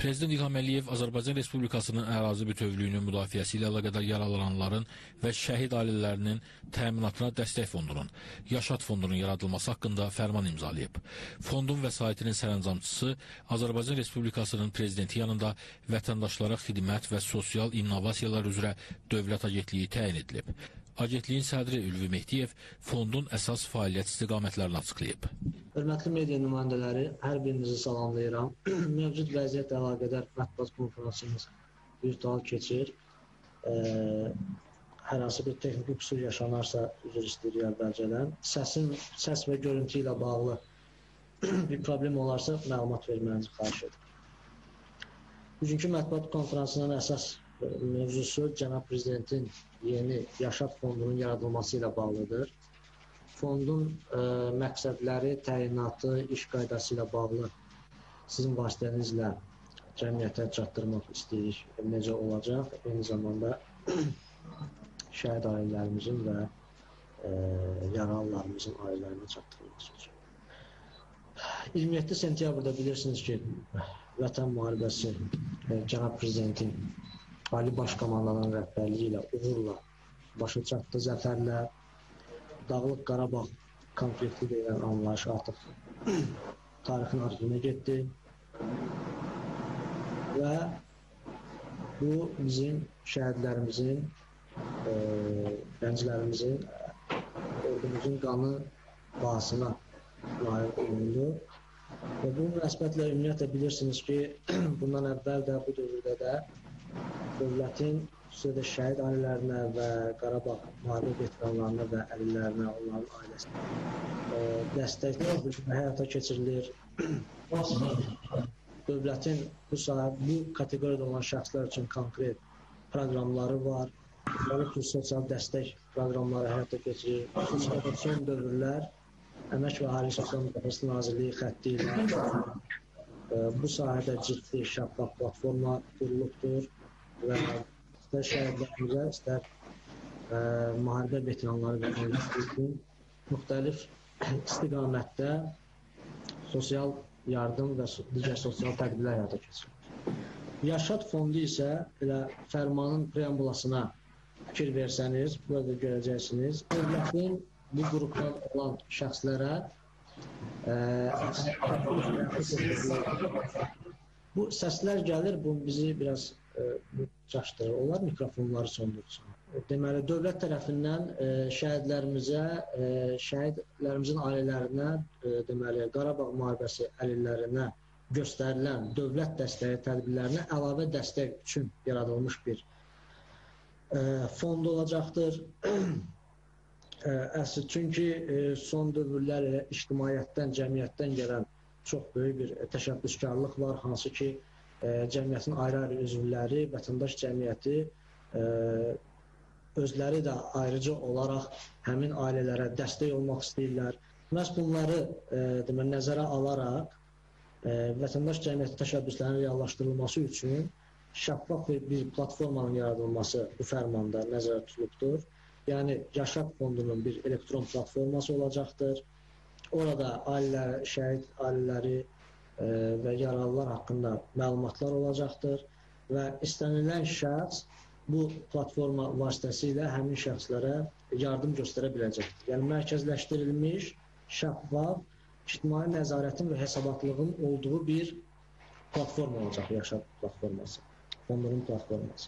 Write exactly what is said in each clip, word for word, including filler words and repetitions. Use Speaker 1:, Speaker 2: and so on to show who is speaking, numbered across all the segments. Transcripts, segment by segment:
Speaker 1: Prezident İlham Əliyev Azərbaycan Respublikasının ərazi bütövlüyünün müdafiəsi ilə əlaqədar yaralananların və şəhid ailələrinin təminatına dəstək fondunun, Yaşad fondunun yaradılması haqqında fərman imzalayıb. Fondun vəsaitinin sərəncamçısı Azərbaycan Respublikasının prezidenti yanında vətəndaşlara xidmət və sosial innovasiyalar üzrə Dövlət Agentliyi təyin edilib. Agentliyin sədri Ülvi Mehdiyev fondun əsas fəaliyyət istiqamətlərini açıqlayıb.
Speaker 2: Hörmətli media nümayəndələri, hər birinizi salamlayıram. Mövcud vəziyyətlə əlaqədar mətbuat konferansımız virtual keçir. Hər hansı bir texniki qüsur yaşanarsa üzr istəyirik əvvəlcədən. Səsin, səs və görüntü ilə bağlı bir problem olarsa məlumat verməyinizi xahiş edir. Bugünkü mətbuat konferansının əsas mövzusu Cənab Prezidentin yeni Yaşad fondunun yaradılması ilə bağlıdır. Fondun ə, məqsədləri, təyinatı, iş qaydası ilə bağlı sizin vasitənizlə cəmiyyətə çatdırmaq istəyirik. Necə olacaq? Eyni zamanda şəhid ailələrimizin və ə, yaralılarımızın ailələrinə çatdırılması üçün. iyirmi yeddi sentyabrda bilirsiniz ki, Vətən müharibəsi ə, Cənab Prezidentin Ali Baş Komandanın rəhbərliyi ilə uğurla başa çatdı, zəfərlə Dağlıq Qarabağ konflikti deyilən anlayış artıq tarixin arxivine getdi və bu bizim şəhidlərimizin, e, gənclərimizin, ordumuzun qanı bahasına layiq olundu. Və bu münasibətlə ümumiyyətlə bilirsiniz ki, bundan əvvəl də, bu dövrdə də dövlətin xüsusilə şəhid ailələrinə və Qarabağ müharibə veteranlarına və əlillərinə, onların ailəsinə e, dəstək həyata keçirilir. Dövlətin bu, bu kateqoriyada olan şəxslər üçün konkret proqramları var. Bu sosial dəstək proqramları həyata keçirilir. Xüsusilə son dövrlər Əmək və Əhali Sosial Müdafiəsi Nazirliyi xətti ilə e, bu sahədə ciddi şəffaf platforma qurulubdur və istər şəhidlərimizə, istər ə, müharibə veteranları və ailəsi üçün müxtəlif istiqamətdə sosial yardım və digər sosial tədbirlər həyata keçirilir. Yaşad fondu isə elə fərmanın preambulasına fikir versəniz, burada görəcəksiniz, dövlətin bu qrupdan olan şəxslərə ə, bu səslər gəlir, bu bizi biraz çaşdırır. Onlar mikrofonları sondursun. Deməli, dövlət tərəfindən e, şəhidlərimizə, e, şəhidlərimizin ailələrinə, e, deməli, Qarabağ müharibəsi əlillərinə göstərilən dövlət dəstəyi tədbirlərinə əlavə dəstək üçün yaradılmış bir e, fond olacaqdır. e, əsl, çünki e, son dövrlər ictimaiyyətdən, cəmiyyətdən gələn çox böyük bir təşəbbüskarlıq var, hansı ki, cəmiyyətin ayrı-ayrı üzvləri, vətəndaş cəmiyyəti ə, özləri də ayrıca olaraq həmin ailələrə dəstək olmaq istəyirlər. Məhz bunları ə, deməli, nəzərə alaraq ə, vətəndaş cəmiyyəti təşəbbüslərinin reallaşdırılması üçün şəffaf bir platformanın yaradılması bu fərmanda nəzərə tutulubdur. Yəni, Yaşad fondunun bir elektron platforması olacaqdır. Orada ailələr, şəhid ailələri və yaralılar haqqında məlumatlar olacaqdır və istənilən şəxs bu platforma vasitəsilə həmin şəxslərə yardım göstərə biləcəkdir. Yəni, mərkəzləşdirilmiş, şəffaf, ictimai nəzarətin və hesabatlığın olduğu bir platforma olacaq, Yaşad platforması, fondunun platforması.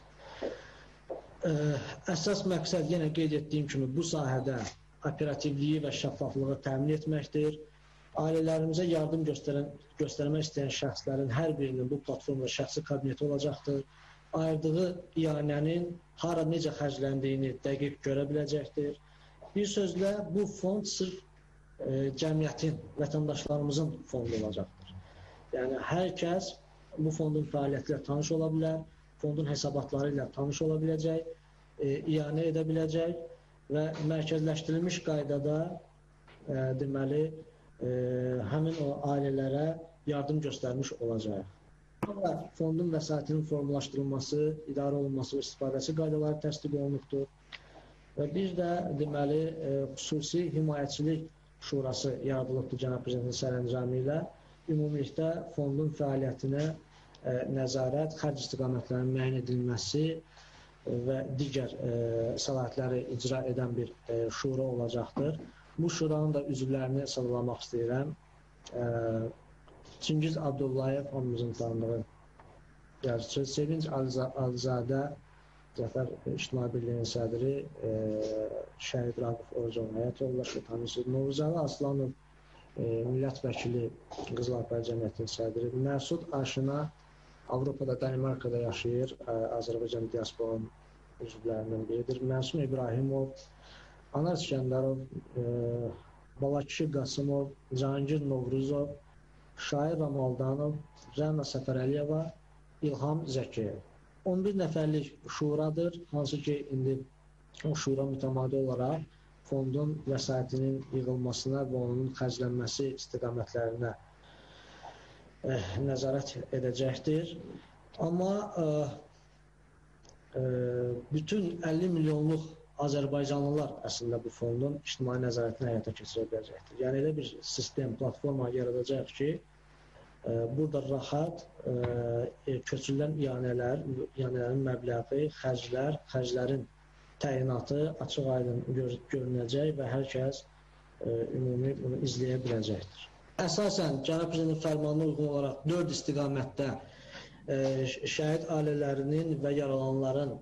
Speaker 2: Əsas məqsəd, yenə qeyd etdiyim kimi, bu sahədə operativliyi və şəffaflığı təmin etməkdir. Ailələrimizə yardım göstərən, göstərmək istəyən şəxslərin hər birinin bu platformda şəxsi kabineti olacaqdır. Ayırdığı iyanənin hara necə xərcləndiyini dəqiq görə biləcəkdir. Bir sözlə, bu fond sırf e, cəmiyyətin, vətəndaşlarımızın fondu olacaqdır. Yəni, hər kəs bu fondun fəaliyyəti ilə tanış ola bilər, fondun hesabatları ilə tanış ola biləcək, e, iyanə edə biləcək və mərkəzləşdirilmiş qaydada e, deməli, E, həmin o ailələrə yardım göstərmiş olacaq. Fondun vəsaitinin formalaşdırılması, idarə olunması və istifadəsi qaydaları təsdiq olunubdur. Və bir də deməli e, xüsusi himayəçilik şurası yaradılıbdır Cənab Prezidentin sərəncamı ilə. Ümumilikdə fondun fəaliyyətinə nəzarət, xərc istiqamətlərinin müəyyən edilməsi və digər səlahiyyətləri icra edən bir şura olacaqdır. Bu şuranın da üzvlərini sadallamaq istəyirəm. Çingiz Abdullayev, hamımızın tanıdığı yazıcı, Sevinç Alizadə, Zəfər İctimai Birliyinin sədri, Şəhid Raqif Orucov həyat yoldaşı, tanışır. Novruzəli Aslanov, millət vəkili, Qızıl Alpay Cəmiyyətinin sədri. Məsud Aşina, Avropada, Danimarkada yaşayır, Azərbaycan diasporunun üzvlərindən biridir. Məsum İbrahimov, Anar İskəndərov, Balakişi Qasımov, Cahangir Novruzov, Şair Ramaldanov, Rəna Səfərəliyeva, İlham Zəkiyev. on bir nəfərlik şuradır, hansı ki, indi o şura mütəmadi olaraq fondun vəsaitinin yığılmasına və onun xərclənməsi istiqamətlərinə nəzarət edəcəkdir. Amma bütün əlli milyonluq Azərbaycanlılar əslində bu fondun ictimai nəzarətini həyata keçirə biləcəkdir. Yəni, elə bir sistem, platforma yaradacaq ki, burada rahat köçürülən iyanələr, iyanələrin məbləği, xərclər, xərclərin təyinatı açıq aydın görünəcək və hər kəs ümumi bunu izləyə biləcəkdir. Əsasən, Cənab Prezidentin fərmanına uyğun olaraq dörd istiqamətdə şəhid ailələrinin və yaralananların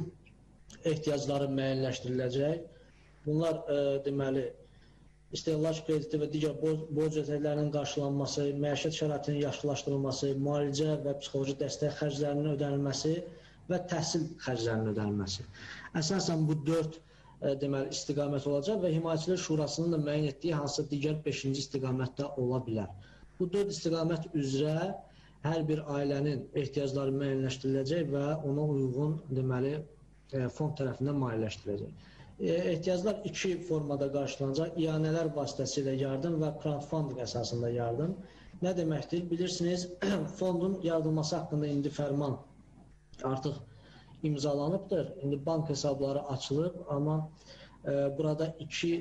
Speaker 2: ehtiyacları müəyyənləşdiriləcək. Bunlar deməli, istehlak krediti və digər borc ötəklərinin qarşılanması, məişət şəraitinin yaxşılaşdırılması, müalicə və psixoloji dəstək xərclərinin ödənilməsi və təhsil xərclərinin ödənilməsi. Əsasən bu dörd deməli istiqamət olacaq və Himayəçilər Şurasının da müəyyən etdiyi hansısa digər beşinci istiqamətdə ola bilər. Bu dörd istiqamət üzrə hər bir ailənin ehtiyacları müəyyənləşdiriləcək və ona uyğun deməli fond tərəfindən maliyyələşdiriləcək. Ehtiyaclar iki formada qarşılanacaq. İyanələr vasitəsilə yardım və crowdfunding əsasında yardım. Nə deməkdir? Bilirsiniz, fondun yaradılması haqqında indi fərman artıq imzalanıbdır. İndi bank hesabları açılıb, amma e, burada iki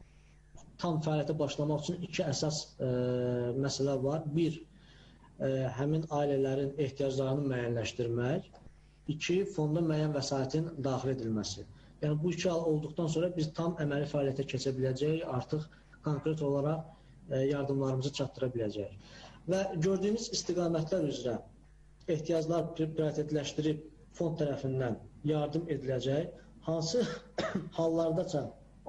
Speaker 2: tam fəaliyyətə başlamaq üçün iki əsas e, məsələ var. Bir, e, həmin ailələrin ehtiyaclarını müəyyənləşdirmək. İki, fonda müəyyən vəsaitin daxil edilməsi. Yəni, bu iki hal olduqdan sonra biz tam əməli fəaliyyətə keçə biləcəyik, artıq konkret olaraq yardımlarımızı çatdıra biləcəyik. Və gördüyümüz istiqamətlər üzrə ehtiyaclar prioritetləşdirib fond tərəfindən yardım ediləcək. Hansı hallardaca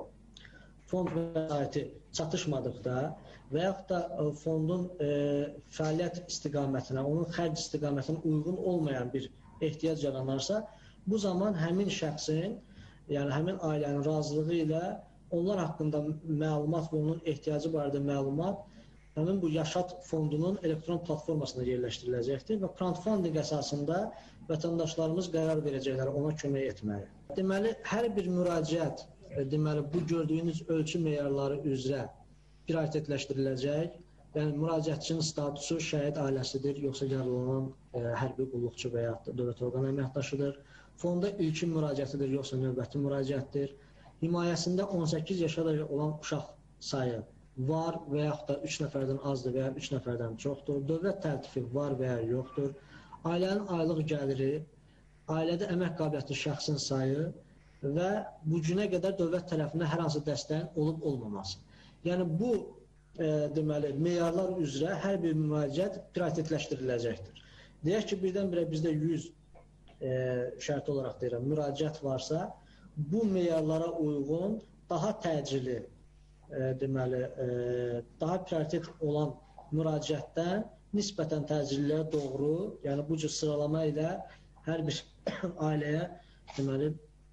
Speaker 2: fond vəsaiti çatışmadıqda və yaxud da fondun fəaliyyət istiqamətinə, onun xərc istiqamətinə uyğun olmayan bir ehtiyac yaranarsa, bu zaman həmin şəxsin, yəni həmin ailənin razılığı ilə onlar haqqında məlumat və onun ehtiyacı barədə məlumat həmin bu Yaşat fondunun elektron platformasında yerləşdiriləcəkdir və crowdfunding əsasında vətəndaşlarımız qərar verəcəklər ona kömək etməyə. Deməli, hər bir müraciət, deməli, bu gördüyünüz ölçü meyarları üzrə prioritetləşdiriləcək. Yəni, müraciətçinin statusu şəhid ailəsidir, yoxsa yaralanan hərbi qulluqçu və ya dövlət orqanı əməkdaşıdır. Fonda ilkin müraciətidir, yoxsa növbəti müraciətdir. Himayəsində on səkkiz yaşa olan uşaq sayı var və yaxud da üç nəfərdən azdır və ya üç nəfərdən çoxdur. Dövlət təltifi var və ya yoxdur. Ailənin aylıq gəliri, ailədə əmək qabiliyyətli şəxsin sayı və bu günə qədər dövlət tərəfindən hər hansı dəstəyin olub-olmaması. Yəni, bu e, deməli, meyarlar üzrə hər bir müraciət prioritetləşdiriləcəkdir. Deyək ki, birdən-birə bizdə yüz e, şərt olaraq deyirəm, müraciət varsa, bu meyarlara uyğun daha təcili, e, deməli, e, daha prioritet olan müraciətdən nisbətən təcilliyə doğru, yəni bu cür sıralama ilə hər bir ailəyə deməli,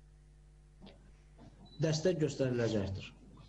Speaker 2: dəstək göstəriləcəkdir.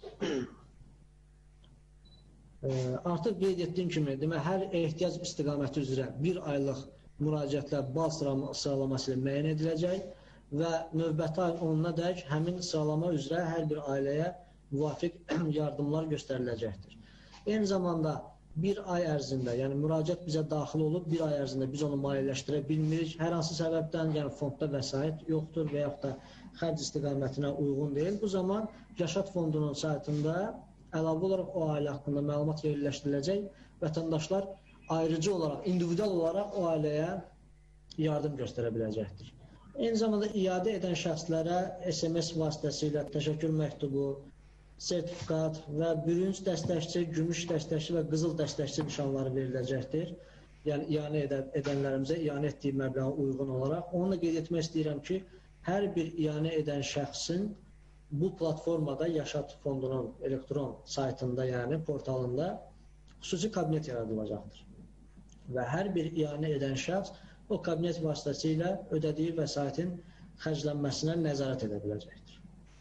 Speaker 2: Artıq qeyd etdiyim kimi, demək, hər ehtiyac istiqaməti üzrə bir aylıq müraciətlər bal sıralaması ilə müəyyən ediləcək və növbəti ay onuna dək həmin sıralama üzrə hər bir ailəyə müvafiq yardımlar göstəriləcəkdir. Eyni zamanda bir ay ərzində, yəni müraciət bizə daxil olub, bir ay ərzində biz onu maliyyələşdirə bilmirik. Hər hansı səbəbdən, yəni fondda vəsait yoxdur və yaxud da xərc istiqamətinə uyğun deyil. Bu zaman Yaşat fondunun saytında əlavə olaraq o ailə haqqında məlumat yerləşdiriləcək. Vətəndaşlar ayrıcı olaraq, individual olaraq o ailəyə yardım göstərə biləcəkdir. Eyni zamanda iade edən şəxslərə S M S vasitəsilə təşəkkür məktubu, sertifikat və bürünc dəstəkçi, gümüş dəstəkçi və qızıl dəstəkçi nişanları veriləcəkdir. Yəni, iyanə edənlərimizə iyanə etdiyi məbləğə uyğun olaraq. Onu da qeyd etmək istəyirəm ki, hər bir iyanə edən şəxsin bu platformada Yaşad Fondunun elektron saytında, yəni portalında xüsusi kabinet yaradılacaqdır. Və hər bir iyanə edən şəxs o kabinet vasitəsilə ödədiyi vəsaitin xərclənməsinə nəzarət edə biləcəkdir.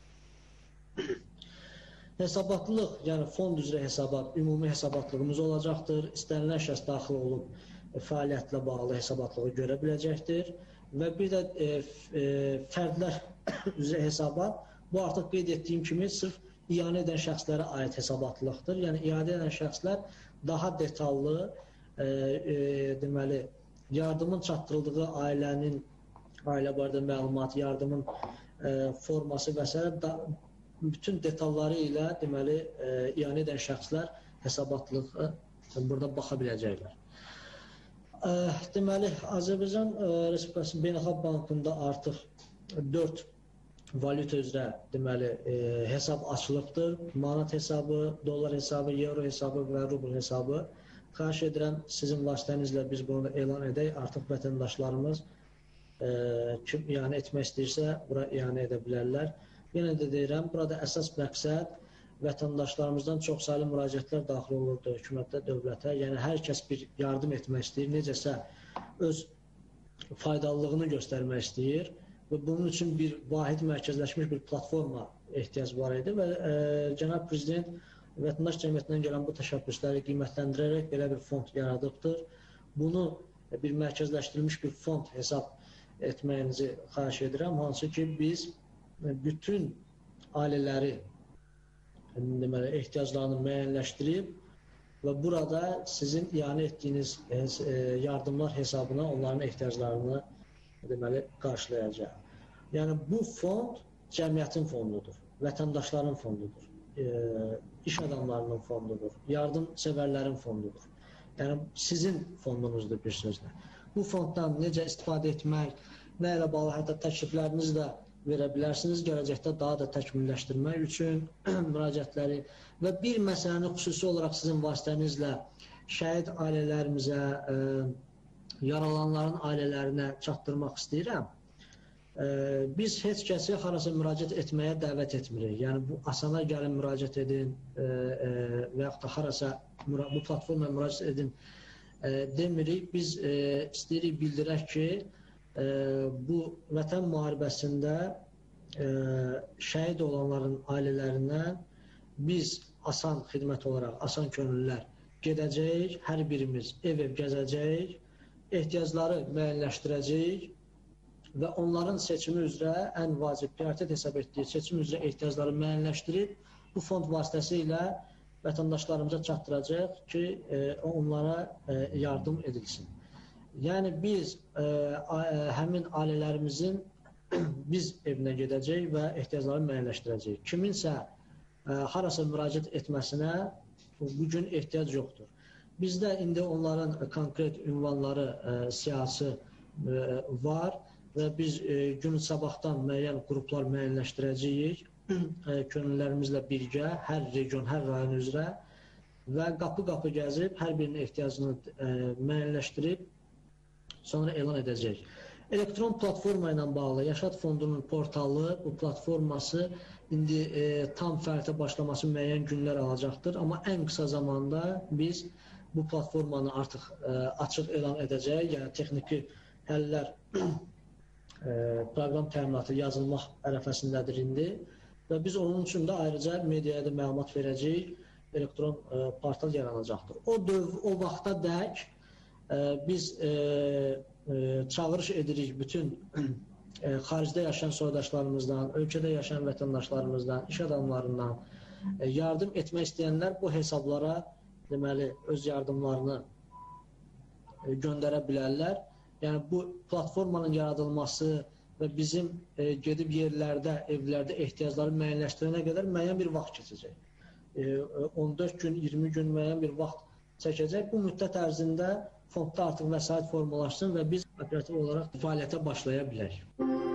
Speaker 2: Hesabatlıq, yəni fond üzrə hesabat, ümumi hesabatlığımız olacaqdır. İstənilən şəxs daxil olub fəaliyyətlə bağlı hesabatlığı görə biləcəkdir. Və bir də e, e, fərdlər üzrə hesabat, bu artıq qeyd etdiyim kimi sırf iyanə edən şəxslərə aid hesabatlılıqdır. Yəni, iyanə edən şəxslər daha detallı, e, e, deməli, yardımın çatdırıldığı ailənin, ailə barədə məlumat, yardımın e, forması və s. bütün detalları ilə, deməli, e, iyanə edən şəxslər hesabatlığı burada baxa biləcəklər. E, deməli, Azərbaycan e, Respublikası Beynəlxalq Bankında artıq dörd valyuta üzrə, deməli, e, hesab açılıbdır. Manat hesabı, dollar hesabı, euro hesabı və rubl hesabı. Xahiş edirəm, sizin vasitənizlə biz bunu elan edək. Artıq vətəndaşlarımız e, kim iyanə etmək istəyirsə, bura iyanə edə bilərlər. Yenə də deyirəm, burada əsas məqsəd vətəndaşlarımızdan çox sayılı müraciətlər daxil olurdu hökumətdə, dövlətə. Yəni, hər kəs bir yardım etmək istəyir, necəsə öz faydalılığını göstərmək istəyir və bunun üçün bir vahid mərkəzləşmiş bir platforma ehtiyac var idi və e, Cənab Prezident vətəndaş cəmiyyətindən gələn bu təşəbbüsləri qiymətləndirərək belə bir fond yaradıbdır. Bunu bir mərkəzləşdirilmiş bir fond hesab etməyinizi xahiş edirəm, hansı ki biz bütün ailələri deməli, ehtiyaclarını müəyyənləşdirib və burada sizin iyanə etdiyiniz yardımlar hesabına onların ehtiyaclarını deməli, qarşılayacaq. Yəni, bu fond cəmiyyətin fondudur, vətəndaşların fondudur, e, iş adamlarının fondudur, yardımsevərlərin fondudur. Yəni, sizin fondunuzdur bir sözlə. Bu fonddan necə istifadə etmək, nə ilə bağlı hətta təkliflərinizi də verə bilərsiniz, gələcəkdə daha da təkmilləşdirmək üçün müraciətləri və bir məsələni xüsusi olaraq sizin vasitənizlə şəhid ailələrimizə, e, yaralanların ailələrinə çatdırmaq istəyirəm. E, biz heç kəsi harasa müraciət etməyə dəvət etmirik. Yəni, bu asana gəlin müraciət edin e, e, və yaxud da harasa bu platformaya müraciət edin e, demirik. Biz e, istəyirik bildirək ki, E, bu vətən müharibəsində e, şəhid olanların ailələrindən biz asan xidmət olaraq, asan könüllülər gedəcəyik, hər birimiz ev-ev gəzəcəyik, ehtiyacları müəyyənləşdirəcəyik və onların seçimi üzrə ən vacib, prioritet hesab etdiyi seçim üzrə ehtiyacları müəyyənləşdirib bu fond vasitəsilə vətəndaşlarımıza çatdıracaq ki, e, onlara e, yardım edilsin. Yəni, biz ə, ə, həmin ailələrimizin biz evinə gedəcək və ehtiyacları müəyyənləşdirəcək. Kiminsə ə, harasa müraciət etməsinə bugün ehtiyac yoxdur. Bizdə indi onların konkret ünvanları ə, siyasi ə, var və biz ə, gün sabahdan müəyyən qruplar müəyyənləşdirəcəyik könüllərimizlə birgə, hər region, hər rayon üzrə və qapı-qapı gəzib hər birinin ehtiyacını ə, müəyyənləşdirib sonra elan edəcək. Elektron platforma ilə bağlı Yaşad Fondunun portalı, bu platforması indi e, tam fəaliyyətə başlaması müəyyən günlər alacaqdır. Amma ən qısa zamanda biz bu platformanı artıq e, açıq elan edəcəyik. Yəni, texniki həllər e, proqram təminatı yazılmaq ərəfəsindədir indi. Və biz onun üçün də ayrıca mediaya da məlumat verəcəyik. Elektron e, portal yaranacaqdır. O, döv, o vaxta dək biz e, e, çağırış edirik bütün e, xaricdə yaşayan soydaşlarımızdan, ölkədə yaşayan vətəndaşlarımızdan, iş adamlarından e, yardım etmək istəyənlər bu hesablara deməli öz yardımlarını e, göndərə bilərlər. Yəni, bu platformanın yaradılması və bizim e, gedib yerlərdə, evlərdə ehtiyacları müəyyənləşdirənə qədər müəyyən bir vaxt keçəcək. E, on dörd gün, iyirmi gün müəyyən bir vaxt çəkəcək. Bu müddət ərzində fondda artıq vəsait formalaşsın və biz operativ olaraq fəaliyyətə başlaya bilək.